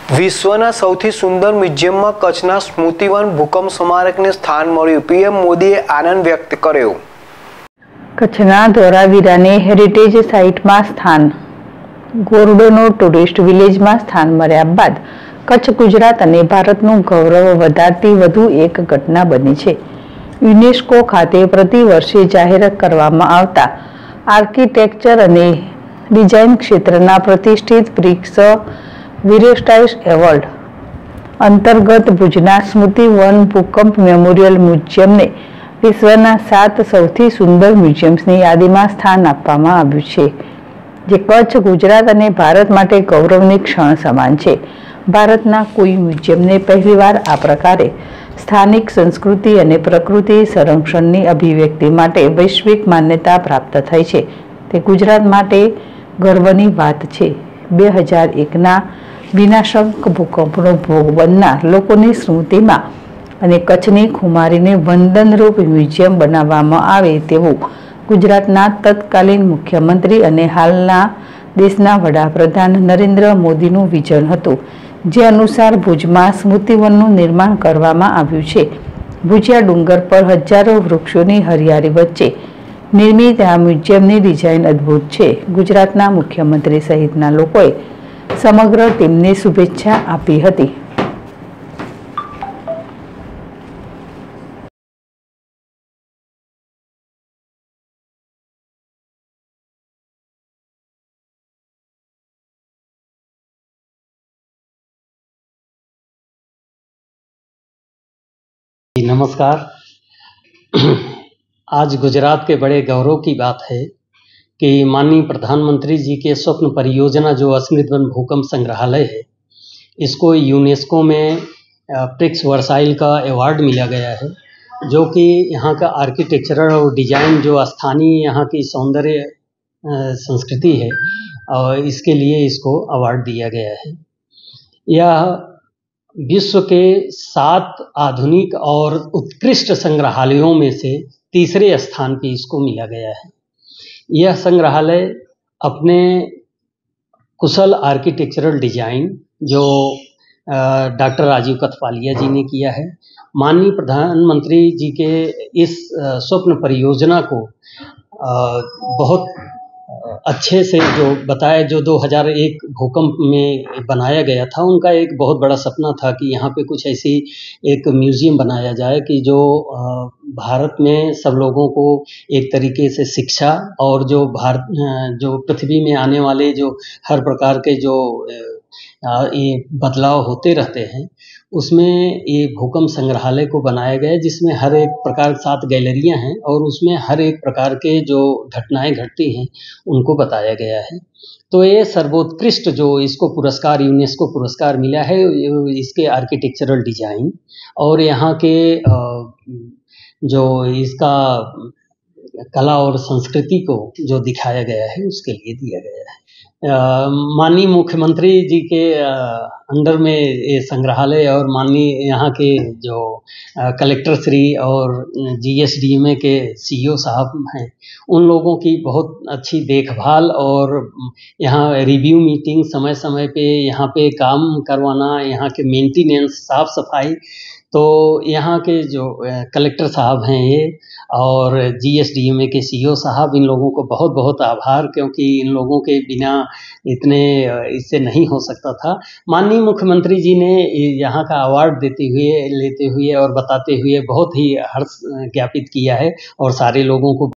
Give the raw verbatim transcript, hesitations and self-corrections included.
વિશ્વના સૌથી સુંદર મ્યુઝિયમમાં કચ્છના સ્મૃતિવન ભૂકંપ સ્મારકને સ્થાન મળ્યું. પીએમ મોદીએ આનંદ વ્યક્ત કર્યો. કચ્છના ધોળાવીરાને હેરિટેજ સાઇટમાં સ્થાન. ગોરડોનો ટુરિસ્ટ વિલેજમાં સ્થાન મળ્યા બાદ કચ્છ ગુજરાત અને ભારતનું ગૌરવ વધારતી વધુ એક ઘટના બની છે. યુનેસ્કો ખાતે પ્રતિ વર્ષે જાહેર કરવામાં આવતા આર્કિટેક્ચર અને ડિઝાઇન ક્ષેત્રના પ્રતિષ્ઠિત બ્રિક્સ વિરેસ્ટાઇસ એવોર્ડ અંતર્ગત ભુજના સ્મૃતિવન ભૂકંપ મેમોરિયલ મ્યુઝિયમને વિશ્વના સાત સૌથી સુંદર મ્યુઝિયમ્સની યાદીમાં સ્થાન આપવામાં આવ્યું છે, જે કચ્છ ગુજરાત અને ભારત માટે ગૌરવની ક્ષણ સમાન છે. ભારતના કોઈ મ્યુઝિયમને પહેલીવાર આ પ્રકારે સ્થાનિક સંસ્કૃતિ અને પ્રકૃતિ સંરક્ષણની અભિવ્યક્તિ માટે વૈશ્વિક માન્યતા પ્રાપ્ત થઈ છે, તે ગુજરાત માટે ગર્વની વાત છે. બે હજાર એકના વિનાશક ભૂકંપનો ભોગ બનનાર લોકોની સ્મૃતિમાં અને કચ્છની ખુમારીને વંદનરૂપ મ્યુઝિયમ બનાવવામાં આવે તેવું ગુજરાતના તત્કાલીન મુખ્યમંત્રી અને હાલના દેશના વડાપ્રધાન નરેન્દ્ર મોદીનું વિઝન હતું, જે અનુસાર ભુજમાં સ્મૃતિવનનું નિર્માણ કરવામાં આવ્યું છે. ભુજિયા ડુંગર પર હજારો વૃક્ષોની હરિયાળી વચ્ચે નિર્મિત આ મ્યુઝિયમની ડિઝાઇન અદ્ભુત છે. ગુજરાતના મુખ્યમંત્રી સહિતના લોકોએ સમગ્ર ટીમને શુભેચ્છા આપી હતી. नमस्कार। आज गुजरात के बड़े गौरव की बात है कि माननीय प्रधानमंत्री जी के स्वप्न परियोजना जो स्मृतिवन भूकंप संग्रहालय है, इसको यूनेस्को में प्रिक्स वर्साइल का अवार्ड मिला गया है, जो कि यहाँ का आर्किटेक्चरल और डिजाइन जो स्थानीय यहाँ की सौंदर्य संस्कृति है, और इसके लिए इसको अवार्ड दिया गया है. यह विश्व के सात आधुनिक और उत्कृष्ट संग्रहालयों में से तीसरे स्थान पे इसको मिला गया है. यह संग्रहालय अपने कुशल आर्किटेक्चरल डिजाइन जो डॉक्टर राजीव कथपालिया जी ने किया है, माननीय प्रधानमंत्री जी के इस स्वप्न परियोजना को बहुत अच्छे से जो बताया, जो दो हज़ार एक भूकंप में बनाया गया था, उनका एक बहुत बड़ा सपना था कि यहाँ पे कुछ ऐसी एक म्यूज़ियम बनाया जाए कि जो भारत में सब लोगों को एक तरीके से शिक्षा और जो भारत जो पृथ्वी में आने वाले जो हर प्रकार के जो ये बदलाव होते रहते हैं, उसमें ये भूकंप संग्रहालय को बनाया गया है, जिसमें हर एक प्रकार सात गैलरियां हैं और उसमें हर एक प्रकार के जो घटनाएं घटती हैं उनको बताया गया है. तो ये सर्वोत्कृष्ट जो इसको पुरस्कार यूनेस्को पुरस्कार मिला है, इसके आर्किटेक्चरल डिजाइन और यहाँ के जो इसका कला और संस्कृति को जो दिखाया गया है, उसके लिए दिया गया है. माननीय मुख्यमंत्री जी के अंडर में ये संग्रहालय और माननीय यहाँ के जो कलेक्टर श्री और जीएसडीएमए के सीईओ साहब हैं, उन लोगों की बहुत अच्छी देखभाल और यहाँ रिव्यू मीटिंग समय समय पे यहाँ पे काम करवाना, यहाँ के मेंटेनेंस साफ सफाई, तो यहाँ के जो कलेक्टर साहब हैं ये और जीएसडीएमए के सीईओ साहब, इन लोगों को बहुत बहुत आभार, क्योंकि इन लोगों के बिना इतने इससे नहीं हो सकता था. माननीय मुख्यमंत्री जी ने यहाँ का अवार्ड देते हुए लेते हुए और बताते हुए बहुत ही हर्ष ज्ञापित किया है और सारे लोगों को